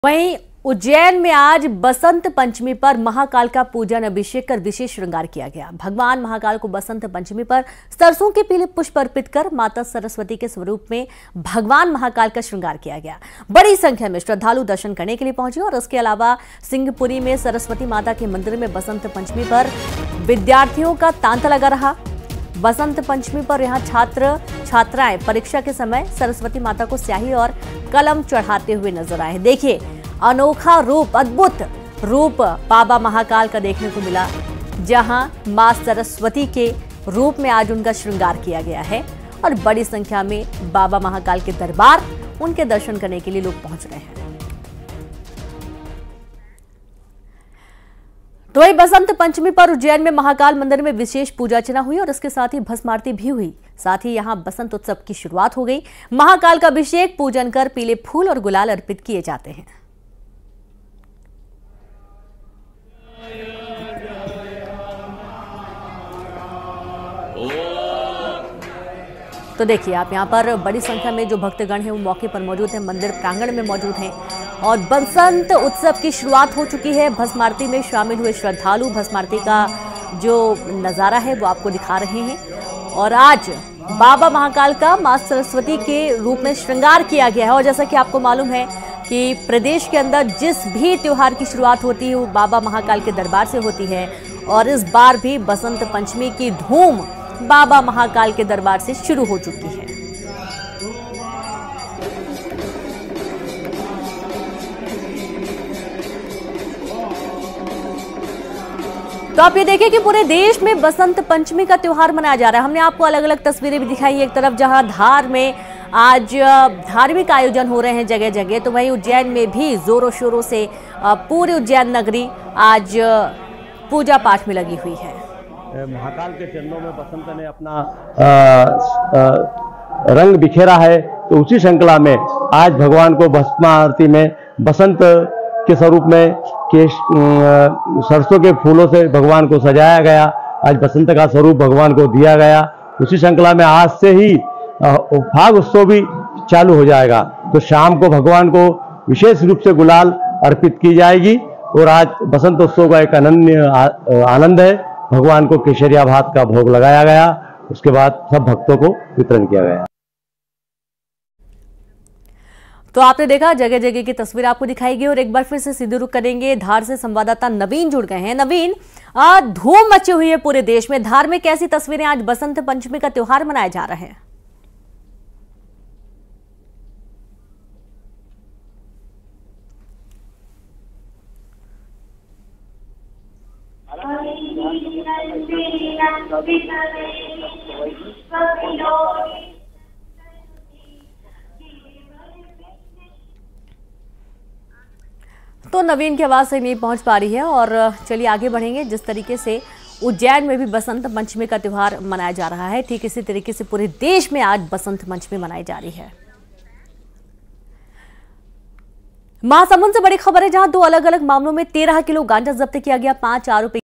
वहीं उज्जैन में आज बसंत पंचमी पर महाकाल का पूजन अभिषेक कर विशेष श्रृंगार किया गया। भगवान महाकाल को बसंत पंचमी पर सरसों के पीले पुष्प अर्पित कर माता सरस्वती के स्वरूप में भगवान महाकाल का श्रृंगार किया गया। बड़ी संख्या में श्रद्धालु दर्शन करने के लिए पहुंचे और इसके अलावा सिंहपुरी में सरस्वती माता के मंदिर में बसंत पंचमी पर विद्यार्थियों का तांता लगा रहा। बसंत पंचमी पर यहाँ छात्र छात्राएं परीक्षा के समय सरस्वती माता को स्याही और कलम चढ़ाते हुए नजर आए। देखिए, अनोखा रूप, अद्भुत रूप बाबा महाकाल का देखने को मिला, जहां मां सरस्वती के रूप में आज उनका श्रृंगार किया गया है और बड़ी संख्या में बाबा महाकाल के दरबार उनके दर्शन करने के लिए लोग पहुंच रहे हैं। तो वही बसंत पंचमी पर उज्जैन में महाकाल मंदिर में विशेष पूजा अर्चना हुई और इसके साथ ही भस्म आरती भी हुई। साथ ही यहां बसंत उत्सव की शुरुआत हो गई। महाकाल का अभिषेक पूजन कर पीले फूल और गुलाल अर्पित किए जाते हैं। तो देखिए, आप यहां पर बड़ी संख्या में जो भक्तगण हैं वो मौके पर मौजूद हैं, मंदिर प्रांगण में मौजूद हैं और बसंत उत्सव की शुरुआत हो चुकी है। भस्म आरती में शामिल हुए श्रद्धालु भस्म आरती का जो नजारा है वो आपको दिखा रहे हैं और आज बाबा महाकाल का मां सरस्वती के रूप में श्रृंगार किया गया है। और जैसा कि आपको मालूम है कि प्रदेश के अंदर जिस भी त्योहार की शुरुआत होती है वो बाबा महाकाल के दरबार से होती है और इस बार भी बसंत पंचमी की धूम बाबा महाकाल के दरबार से शुरू हो चुकी है। तो आप ये देखिए कि पूरे देश में बसंत पंचमी का त्योहार मनाया जा रहा है। हमने आपको अलग अलग तस्वीरें भी दिखाई। एक तरफ जहां धार में आज धार्मिक आयोजन हो रहे हैं जगह जगह, तो वहीं उज्जैन में भी जोरों शोरों से पूरी उज्जैन नगरी आज पूजा पाठ में लगी हुई है। महाकाल के चरणों में बसंत ने अपना रंग बिखेरा है, तो उसी श्रृंखला में आज भगवान को भस्म आरती में बसंत के स्वरूप में सरसों के फूलों से भगवान को सजाया गया। आज बसंत का स्वरूप भगवान को दिया गया। उसी श्रृंखला में आज से ही फाग उत्सव भी चालू हो जाएगा, तो शाम को भगवान को विशेष रूप से गुलाल अर्पित की जाएगी और आज बसंत उत्सव का एक अनन्य आनंद है। भगवान को केसरिया भात का भोग लगाया गया, उसके बाद सब भक्तों को वितरण किया गया। तो आपने देखा, जगह जगह की तस्वीर आपको दिखाई गई और एक बार फिर से सीधे रुख करेंगे। धार से संवाददाता नवीन जुड़ गए हैं। नवीन, धूम मची हुई है पूरे देश में। धार में कैसी तस्वीरें, आज बसंत पंचमी का त्योहार मनाया जा रहा है? तो नवीन की आवाज से नहीं पहुंच पा रही है और चलिए आगे बढ़ेंगे। जिस तरीके से उज्जैन में भी बसंत पंचमी का त्योहार मनाया जा रहा है, ठीक इसी तरीके से पूरे देश में आज बसंत पंचमी मनाई जा रही है। महासमुंद से बड़ी खबर है, जहां दो अलग अलग मामलों में 13 किलो गांजा जब्त किया गया। 5 आरोपी